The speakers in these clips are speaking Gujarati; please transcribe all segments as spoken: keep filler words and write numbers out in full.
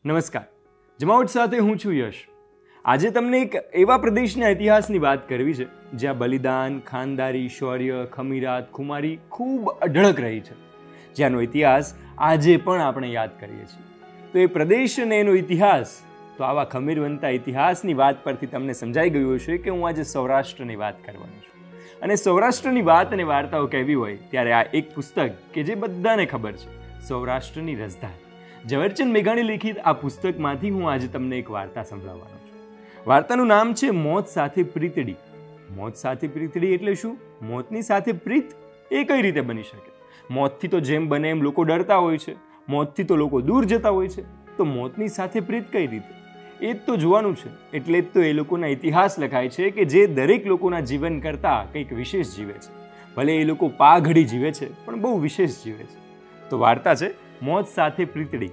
નમસ્કાર, જમાવટ સાથે હું છું યશ। આજે તમને એક એવા પ્રદેશના ઇતિહાસની વાત કરવી છે જ્યાં બલિદાન, ખાનદારી, શૌર્ય, ખમીરાત, ખુમારી ખૂબ અઢળક રહી છે, જ્યાંનો ઇતિહાસ આજે પણ આપણે યાદ કરીએ છીએ। તો એ પ્રદેશ અને એનો ઇતિહાસ, તો આવા ખમીરવંતા ઇતિહાસની વાત પરથી તમને સમજાઈ ગયું હશે કે હું આજે સૌરાષ્ટ્રની વાત કરવાનો છું। અને સૌરાષ્ટ્રની વાત અને વાર્તાઓ કહેવી હોય ત્યારે આ એક પુસ્તક કે જે બધાને ખબર છે, સૌરાષ્ટ્રની રસધાર, ઝવેરચંદ મેઘાણી લિખિત આ પુસ્તકમાંથી હું આજે તમને એક વાર્તા સંભળાવવાનો છું। વાર્તાનું નામ છે મોત સાથે પ્રીતડી। મોત સાથે પ્રીતડી એટલે શું? મોતની સાથે પ્રીત એ કઈ રીતે બની શકે? મોતથી તો જેમ બને એમ લોકો ડરતા હોય છે, મોતથી તો લોકો દૂર જતા હોય છે, તો મોતની સાથે પ્રીત કઈ રીતે? એ જ તો જોવાનું છે। એટલે જ તો એ લોકોના ઇતિહાસ લખાય છે કે જે દરેક લોકોના જીવન કરતાં કંઈક વિશેષ જીવે છે। ભલે એ લોકો પાઘડી જીવે છે, પણ બહુ વિશેષ જીવે છે। તો વાર્તા છે મોત સાથે પ્રીતડી।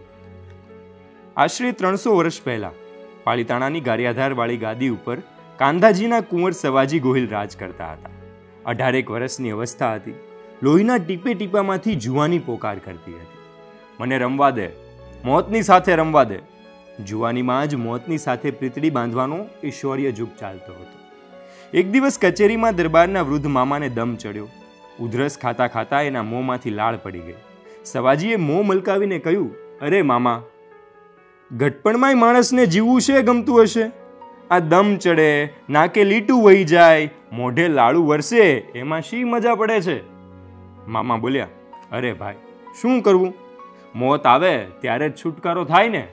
આશરે ત્રણસો વર્ષ પહેલા પાલિતાણાની ગારિયાધાર વાળી ગાદી ઉપર કાંધાજીના કુંવર સવાજી ગોહિલ રાજ કરતા હતા। અઢારેક વર્ષની અવસ્થા હતી। લોહીના ટીપે ટીપામાંથી જુવાની પોકાર કરતી હતી, મને રમવા દે, મોતની સાથે રમવા દે। જુવાનીમાં જ મોતની સાથે પ્રીતડી બાંધવાનો એ શૌર્ય યુગ ચાલતો હતો। એક દિવસ કચેરીમાં દરબારના વૃદ્ધ મામાને દમ ચડ્યો। ઉધરસ ખાતા ખાતા એના મોંમાંથી લાળ પડી ગઈ। સવાજીએ મોં મલકાવીને કહ્યું, અરે મામા, ઘટપણમાંય માણસને જીવવું છે ગમતું હશે? આ દમ ચડે, નાકે લીટું વહી જાય, મોઢે લાળું વરસે, એમાં શી મજા પડે છે? મામા બોલ્યા, અરે ભાઈ, શું કરવું? મોત આવે ત્યારે જ છુટકારો થાય ને।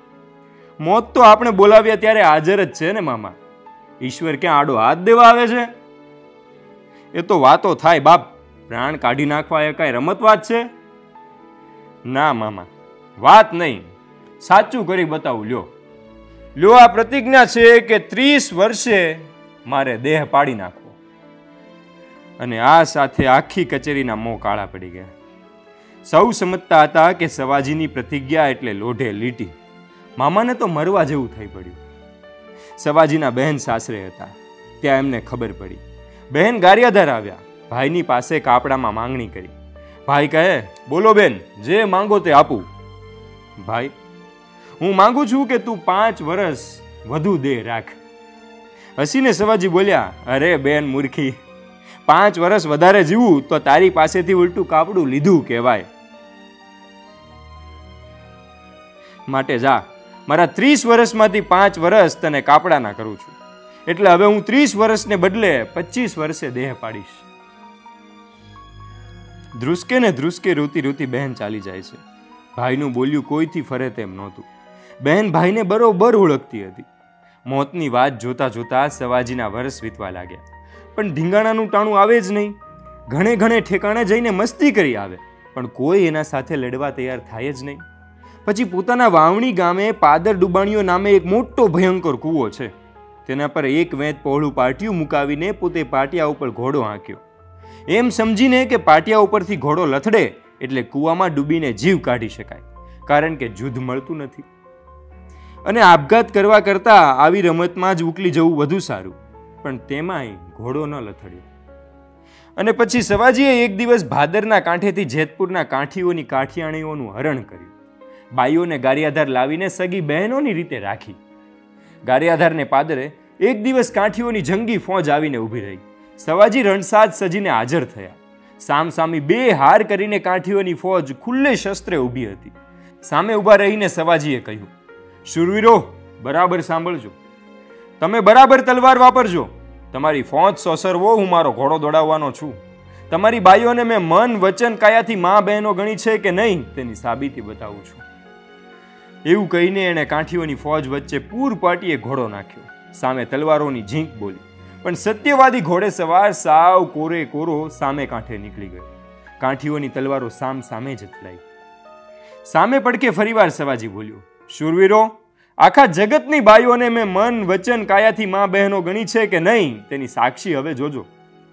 મોત તો આપણે બોલાવ્યા ત્યારે હાજર જ છે ને મામા, ઈશ્વર ક્યાં આડો હાથ દેવા આવે છે? એ તો વાતો થાય બાપ, પ્રાણ કાઢી નાખવા એ કઈ રમત વાત છે? ના મામા, વાત નહીં, સાચું કરી બતાવું। લ્યો લ્યો આ પ્રતિજ્ઞા છે કે ત્રીસ વર્ષે મારે દેહ પાડી નાખવો। અને આ સાથે આખી કચેરીના મોં કાળા પડી ગયા। સૌ સમજતા હતા કે સવાજીની પ્રતિજ્ઞા એટલે લોઢે લીટી। મામાને તો મરવા જેવું થઈ પડ્યું। સવાજીના બહેન સાસરે હતા, ત્યાં એમને ખબર પડી। બહેન ગારિયાધાર આવ્યા, ભાઈની પાસે કાપડામાં માંગણી કરી। ભાઈ કહે, બોલો બેન, જે માંગો તે આપું। ભાઈ, હું માંગુ છું કે તું પાંચ વર્ષ વધુ દે રાખ। હસીને સવાજી બોલ્યા, અરે બેન મૂર્ખી, પાંચ વર્ષ વધારે જીવું તો તારી પાસેથી ઉલટું કાપડું લીધું કહેવાય। માટે જા, મારા ત્રીસ વર્ષમાંથી પાંચ વર્ષ તને કાપડાના કરું છું, એટલે હવે હું ત્રીસ વર્ષને બદલે પચીસ વર્ષે દેહ પાડીશ। ધ્રુસકે ને ધ્રુસકે રોતી રોતી બહેન ચાલી જાય છે। ભાઈનું બોલ્યું કોઈથી ફરે તેમ નહોતું। બહેન ભાઈને બરોબર ઓળખતી હતી। મોતની વાત જોતા જોતા સવાજીના વર્ષ વીતવા લાગ્યા, પણ ઢીંગાણાનું ટાણું આવે જ નહીં। ઘણે ઘણે ઠેકાણે જઈને મસ્તી કરી આવે, પણ કોઈ એના સાથે લડવા તૈયાર થાય જ નહીં। પછી પોતાના વાવણી ગામે પાદર ડુબાણીઓ નામે એક મોટો ભયંકર કૂવો છે, તેના પર એક વેંત પહોળું પાટિયું મુકાવીને પોતે પાટિયા ઉપર ઘોડો હાંક્યો, એમ સમજીને કે પાટિયા ઉપરથી ઘોડો લથડે એટલે કૂવામાં ડૂબીને જીવ કાઢી શકાય, કારણ કે જુદ્ધ મળતું નથી, અને આપઘાત કરવા કરતા આવી રમતમાં જ ઉકલી જવું વધુ સારું। પણ તેમાંય ઘોડો ન લથડ્યો। અને પછી સવાજીએ એક દિવસ ભાદરના કાંઠેથી જેતપુરના કાંઠીઓની કાઠિયાણીઓનું હરણ કર્યું। બાઈઓને ગારિયાધાર લાવીને સગી બહેનોની રીતે રાખી। ગારિયાધારને પાદરે એક દિવસ કાંઠીઓની જંગી ફોજ આવીને ઊભી રહી। સવાજી રણસાજ સજીને હાજર થયા। સામ સામી બે હાર કરીને કાંઠીઓની ફોજ ખુલ્લે શસ્ત્રે ઊભી હતી। સામે ઊભા રહીને સવાજીએ કહ્યું, શૂરવીરો, બરાબર સાંભળજો, તમે બરાબર તલવાર વાપરજો। તમારી ફોજ સોસરવો, હું મારો ઘોડો દોડાવવાનો છું। તમારી બાઈઓને મેં મન વચન કાયાથી મા બહેનો ગણી છે કે નહીં તેની સાબિતી બતાવું છું। એવું કહીને એણે કાંઠીઓની ફોજ વચ્ચે પૂરપાટીએ ઘોડો નાખ્યો। સામે તલવારોની ઝીંક બોલી, પણ સત્યવાદી ઘોડે સવાર સાવ કોરે કોરો સામે કાંઠે નીકળી ગયો। કાંઠીઓની તલવારો સામ સામે જ અથડાઈ। સામે પડકે ફરીવાર સવાજી બોલ્યો, શૂરવીરો, આખા જગતની બાઈઓને મેં મન વચન કાયાથી મા બહેનો ગણી છે કે નહીં તેની સાક્ષી હવે જોજો।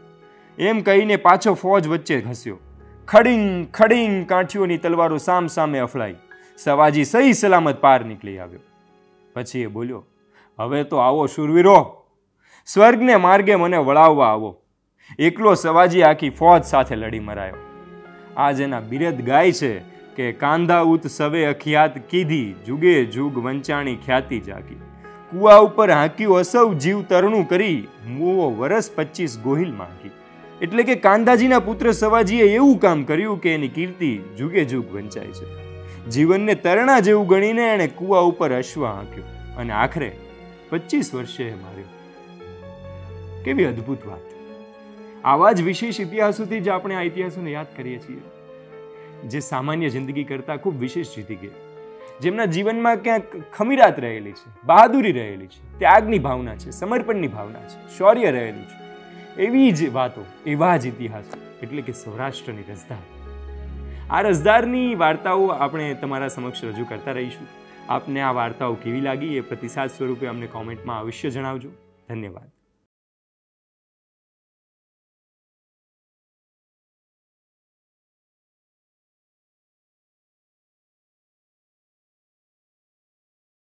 એમ કહીને પાછો ફોજ વચ્ચે ઘસ્યો। ખડીંગ ખડીંગ કાંઠીઓની તલવારો સામ સામે અફળાઈ। સવાજી સહી સલામત પાર નીકળી આવ્યો। પછી એ બોલ્યો, હવે તો આવો શૂરવીરો, સ્વર્ગને માર્ગે મને વળાવવા આવો। એકલો સવાજી આખી ફોજ સાથે લડી મરાયો। આજ એના બિરદ ગાય છે કે કાંધા ઉત્સવે અખ્યાત કીધી, જુગે જુગ વંચાણી ખ્યાતિ જાગી. કુવા ઉપર હાંક્યું અસૌ જીવ તરણું કરી, મુવો વરસ પચીસ ગોહિલ માંગી. એટલે કે કાંધાજીના પુત્ર સવાજીએ એવું કામ કર્યું કે એની કીર્તિ જુગે જુગ વંચાય છે. જીવનને તરણા જેવું ગણીને એણે કુવા ઉપર અશ્વ હાંક્યો અને આખરે પચીસ વર્ષે માર્યો. કેવી અદ્ભુત વાત! આવા જ વિશેષ ઇતિહાસોથી જ આપણે આ ઇતિહાસોને યાદ કરીએ છીએ, જે સામાન્ય જિંદગી કરતાં ખૂબ વિશેષ જીતી ગયા, જેમના જીવનમાં ક્યાંક ખમીરાત રહેલી છે, બહાદુરી રહેલી છે, ત્યાગની ભાવના છે, સમર્પણની ભાવના છે, શૌર્ય રહેલું છે. એવી જ વાતો, એવા જ ઇતિહાસો એટલે કે સૌરાષ્ટ્રની રસધાર. આ રસધારની વાર્તાઓ આપણે તમારા સમક્ષ રજૂ કરતા રહીશું. આપને આ વાર્તાઓ કેવી લાગી એ પ્રતિસાદ સ્વરૂપે અમને કોમેન્ટમાં અવશ્ય જણાવજો. ધન્યવાદ.